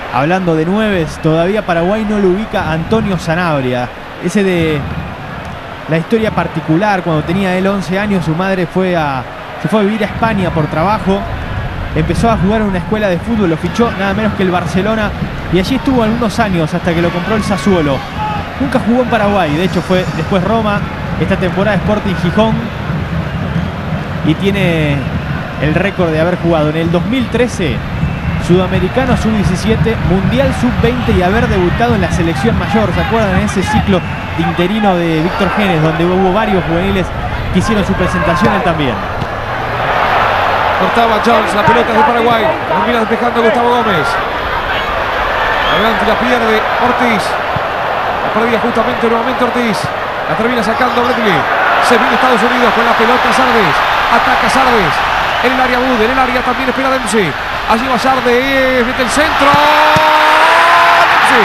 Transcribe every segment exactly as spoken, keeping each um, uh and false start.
Hablando de nueves, todavía Paraguay no lo ubica a Antonio Sanabria. Ese de la historia particular, cuando tenía él once años, su madre fue a, se fue a vivir a España por trabajo. Empezó a jugar en una escuela de fútbol, lo fichó nada menos que el Barcelona y allí estuvo algunos años hasta que lo compró el Sassuolo. Nunca jugó en Paraguay, de hecho fue después Roma, esta temporada Sporting Gijón, y tiene el récord de haber jugado en el dos mil trece Sudamericano sub diecisiete, Mundial sub veinte y haber debutado en la selección mayor. ¿Se acuerdan en ese ciclo de interino de Víctor Genes, donde hubo varios juveniles que hicieron su presentación? Él también. Cortaba Jones, la pelota es de Paraguay. Termina despejando Gustavo Gómez. Adelante la pierde Ortiz. La perdía justamente nuevamente Ortiz. La termina sacando Bradley. Se viene Estados Unidos con la pelota Sardes. Ataca Sardes. En el área Bud, en el área también espera Dempsey. Allí va Sardes, mete el centro. Dempsey.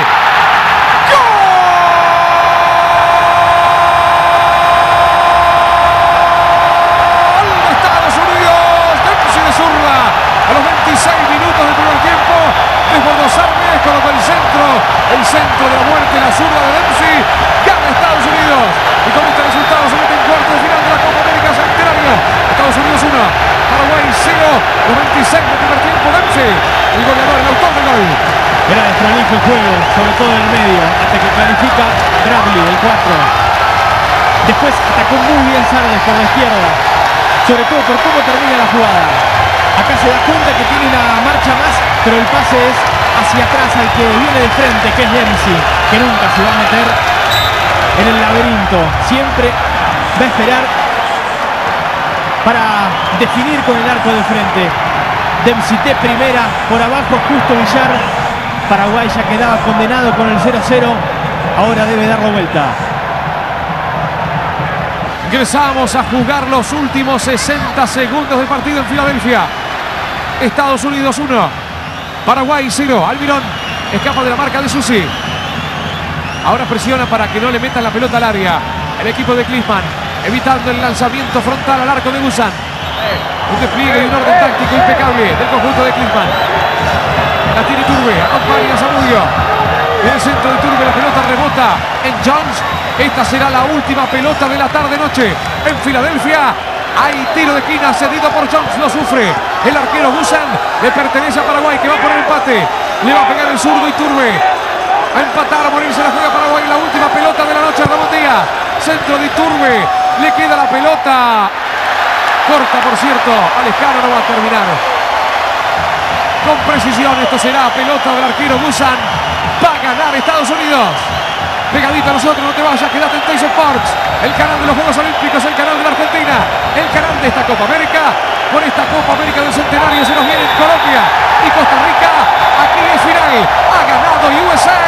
A los veintiséis minutos del primer tiempo, desbordó Sardes, colocó el centro, el centro de la muerte, la zurda de Dempsey, gana Estados Unidos, y con este resultado se mete en cuartos de final de la Copa América Centenario. Estados Unidos uno, Paraguay cero, los veintiséis del primer tiempo, Dempsey, el goleador, el autor del gol. Era desprolijo el juego, sobre todo en el medio, hasta que clarifica Bradley, el cuatro. Después atacó muy bien Sardes por la izquierda, sobre todo por cómo termina la jugada. Acá se da cuenta que tiene una marcha más, pero el pase es hacia atrás al que viene de frente, que es Dempsey, que nunca se va a meter en el laberinto. Siempre va a esperar para definir con el arco de frente. Dempsey de primera, por abajo justo Villar. Paraguay ya quedaba condenado con el cero cero. Ahora debe darlo vuelta. Ingresamos a jugar los últimos sesenta segundos del partido en Filadelfia. Estados Unidos uno, Paraguay cero. Almirón escapa de la marca de Susi. Ahora presiona para que no le metan la pelota al área. El equipo de Klinsmann, evitando el lanzamiento frontal al arco de Guzan. Un despliegue y un orden táctico impecable del conjunto de Klinsmann. La tiene Iturbe, acompaña a Zamudio. En el centro de Iturbe la pelota rebota en Jones. Esta será la última pelota de la tarde-noche en Filadelfia. Hay tiro de esquina cedido por Jones, lo sufre el arquero Guzan. Le pertenece a Paraguay, que va por el empate. Le va a pegar el zurdo Iturbe. A empatar, a morirse la juega Paraguay. La última pelota de la noche, Ramón Díaz. Centro de Iturbe. Le queda la pelota. Corta, por cierto. Alejandro no va a terminar. Con precisión, esto será pelota del arquero Guzan. Va a ganar Estados Unidos. Pegadito a nosotros, no te vayas, quédate en Teis Sports, el canal de los Juegos Olímpicos, el canal de la Argentina, el canal de esta Copa América. Con esta Copa América del Centenario se nos viene Colombia y Costa Rica. Aquí es final, ha ganado U S A.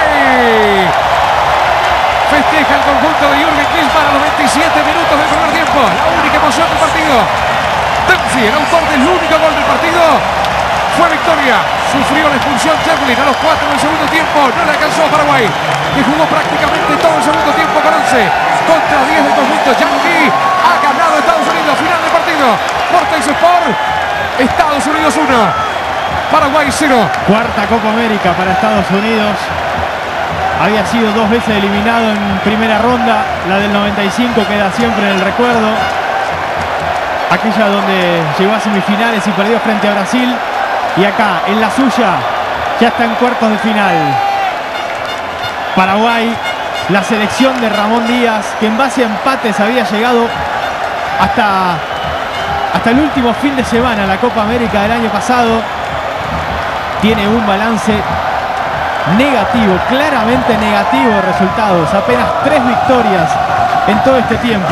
Festeja el conjunto de Jürgen Klinsmann a los veintisiete minutos del primer tiempo. La única emoción del partido. Dempsey, el autor del único gol del partido, fue victoria. Sufrió la expulsión Chevlin a los cuatro del segundo tiempo. No le alcanzó a Paraguay, que jugó prácticamente todo el segundo tiempo con once contra diez del conjunto yankee. Ha ganado Estados Unidos. Final del partido por Teis Sport. Estados Unidos uno, Paraguay cero. Cuarta Copa América para Estados Unidos. Había sido dos veces eliminado en primera ronda. La del noventa y cinco queda siempre en el recuerdo. Aquella donde llegó a semifinales y perdió frente a Brasil. Y acá, en la suya, ya está en cuartos de final. Paraguay, la selección de Ramón Díaz, que en base a empates había llegado hasta, hasta el último fin de semana a la Copa América del año pasado, tiene un balance negativo, claramente negativo de resultados. Apenas tres victorias en todo este tiempo.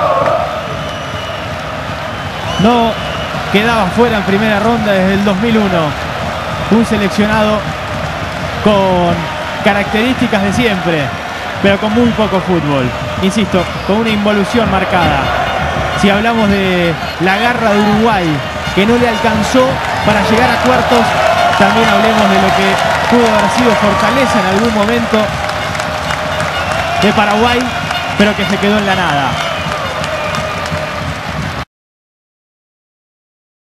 No quedaba fuera en primera ronda desde el dos mil uno. Un seleccionado con características de siempre, pero con muy poco fútbol. Insisto, con una involución marcada. Si hablamos de la garra de Uruguay, que no le alcanzó para llegar a cuartos, también hablemos de lo que pudo haber sido fortaleza en algún momento de Paraguay, pero que se quedó en la nada.